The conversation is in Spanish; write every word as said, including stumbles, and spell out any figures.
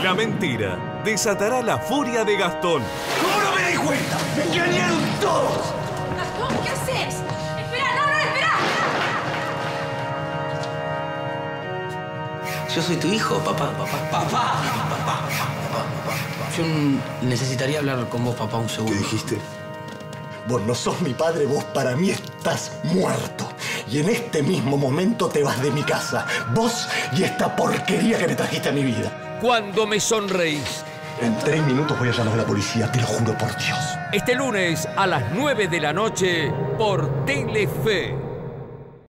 La mentira desatará la furia de Gastón. ¿Cómo no me di cuenta? ¡Me engañaron todos! Gastón, ¿qué haces? ¡Espera, no, no, espera! Yo soy tu hijo, papá, papá. ¡Papá! ¡Papá! ¡Papá! ¡Papá! Yo necesitaría hablar con vos, papá, un segundo. ¿Qué dijiste? Vos no sos mi padre, vos para mí estás muerto. Y en este mismo momento te vas de mi casa. Vos y esta porquería que me trajiste a mi vida. Cuando me sonreís. En tres minutos voy a llamar a la policía, te lo juro por Dios. Este lunes a las nueve de la noche por Telefe.